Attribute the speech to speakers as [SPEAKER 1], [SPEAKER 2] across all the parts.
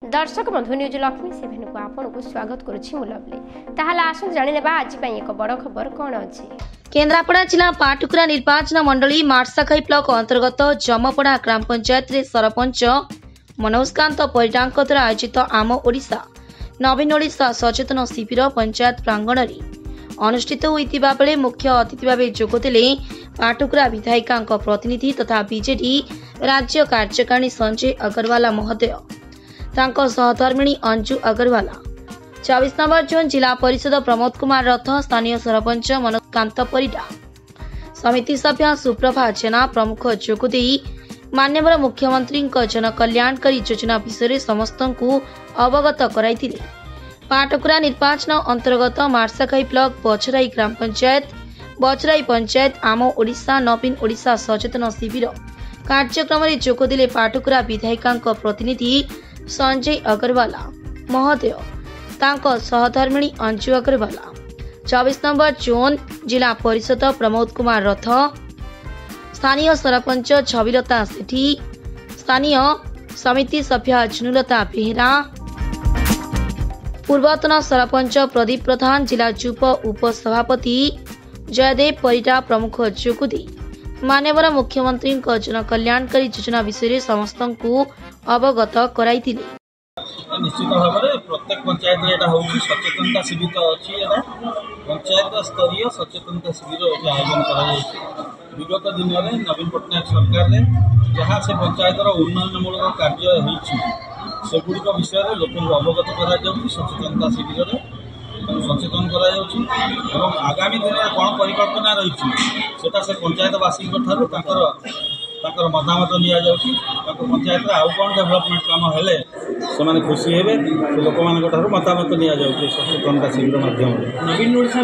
[SPEAKER 1] दर्शक बंधु news Lakshmi seven को आपन को स्वागत करुछि मुलबली ताहाला आसु जानिनेबा आज पई एक बड़ खबर कोन अछि।
[SPEAKER 2] केन्द्रापड़ा जिला पाटकुरा निर्वाचन मंडली मार्साखाई ब्लॉक अंतर्गत जमपड़ा ग्राम पंचायत रे सरपंच मनोजकांत परिडांक द्वारा आयोजित आम ओडिशा नवीन ओडिशा सचेतन शिविर पंचायत प्रांगण रे अनुष्ठित होइतिबा बेले मुख्य अतिथि भावे जोगदेले पाटकुरा विधायिका प्रतिनिधि तथा बीजेडी राज्य कार्यकारिणी संजय अग्रवाला महोदय तांको सहधर्मिणी अंजू अग्रवाला 24 नंबर जोन जिला परिषद प्रमोद कुमार रथ स्थानीय सरपंच मनोजकांत परिडा समिति सभ्य सुप्रभा जेना प्रमुख जोगदे माननीय मुख्यमंत्री जन कल्याणकारी योजना विषय समस्त को अवगत कराइथिले। पाटकुरा निर्वाचन अंतर्गत मार्साखाई ब्लॉक बछराई ग्राम पंचायत आम ओडिशा नवीन ओडिशा सचेतन शिविर कार्यक्रम में जोगदेले पाटकुरा विधायिका प्रतिनिधि संजय अग्रवाला महोदय तांको सहधर्मिणी अंजू अग्रवाला 24 नंबर जोन जिला परिषद प्रमोद कुमार रथ स्थानीय सरपंच छविलता सेठी स्थानीय समिति सभ्य झुनुलता बेहरा पूर्वतन सरपंच प्रदीप प्रधान जिला युव उपसभापति जयदेव परिडा प्रमुख जोगदे माननीय मुख्यमंत्री जन कल्याणकारी योजना विषय समस्त को अवगत कराइथिले।
[SPEAKER 3] निश्चित भाव में प्रत्येक पंचायत सचेतनता शिविर अच्छी पंचायत स्तरीय सचेतनता शिविर आयोजन कर विगत दिन में नवीन पट्टनायक सरकार ने जहाँ से पंचायतर उन्नयनमूलक कार्य सेगुड़िक विषय में लोक अवगत कर सचेतनता शिविर सचेतन कर आगामी दिन में कौन परिकल्पना रही से पंचायतवासी मतामत नि पंचायत आउ कौन डेभलपमेंट कम हेले से खुशी हे लोक मान मतामत नि सचेतनता शिविर माध्यम
[SPEAKER 4] नवीन ओडिशा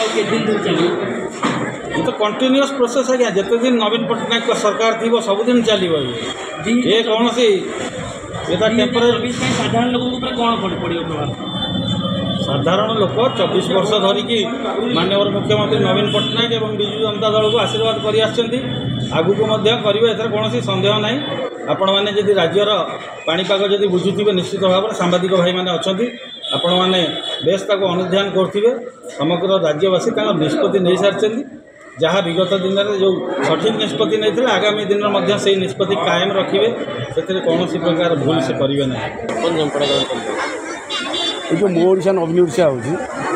[SPEAKER 3] ये तो कंटिन्यूअस प्रोसेस आज्ञा जिते दिन नवीन पट्टनायक सरकार थी सबुदिन चलो ये कौन सी टेम्पररी
[SPEAKER 4] साधारण लोक कौन पड़ो
[SPEAKER 3] साधारण लोक 24 वर्ष धरिकी माननीय मुख्यमंत्री नवीन पट्टनायक और विजु जनता दल को आशीर्वाद करगू करेंगे कौन सन्देह ना आपण मैंने जदि राज्यर पाणीपाग जदि बुझुवे निश्चित भाव में सांबादिक भाई मैंने अच्छा आपण मैंने बेस अनुध्यान करुवे समग्र राज्यवासी निष्पत्ति नहीं सारी जहाँ विगत दिन में जो सठिक निष्पत्ति नहीं आगामी दिन में से निष्पत्ति कायम रखिए से कौन प्रकार भूल से करेंगे ना
[SPEAKER 5] जो मो ओडिशा नवीन ओडिशा ये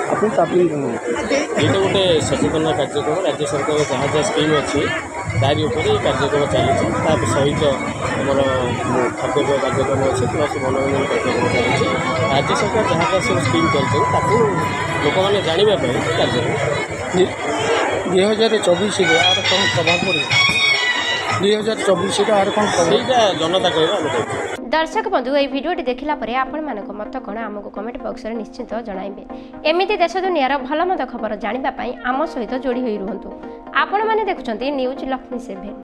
[SPEAKER 4] गोटे सचेतन कार्यक्रम राज्य सरकार जहाँ जहाँ स्कीम अच्छी तारी कार्यक्रम चली सहित आमर खाद्य कार्यक्रम अच्छे प्लस मनोरंजन कार्यक्रम चली राज्य सरकार जहाँ जहाँ सब स्कीम चलते लोक मैंने जानवाई कार्यक्रम
[SPEAKER 5] 2024 यार कौन प्रभाव पड़े 2024 यार कौन
[SPEAKER 4] जनता कह
[SPEAKER 1] दर्शक बंधु ये भिडियो देखला परे आपण मानको मत कोन हमको कमेंट बॉक्स रे निश्चित जणाइबे। एमिति देश दुनियार भल मद खबर जानिबा पई आम सहित जोड़ी होई रुहंतु। आपण माने देखुचंती न्यूज लक्ष्मी 7।